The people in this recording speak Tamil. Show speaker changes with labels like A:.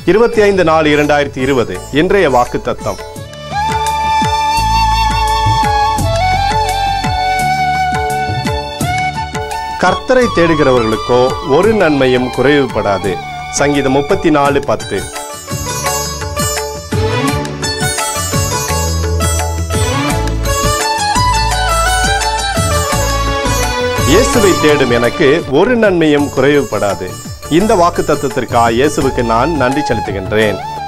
A: 25/4/2020 இன்றைய வாக்குத்தத்தம். கர்த்தரை தேடுகிறவர்களுக்கோ ஒரு நன்மையும் குறைவுபடாது. சங்கீதம் 34:10. இயேசுவை தேடும் எனக்கு ஒரு நன்மையும் குறைவுபடாது. இந்த வாக்குத்தத்தத்திற்காக இயேசுவுக்கு நான் நன்றி செலுத்துகின்றேன்.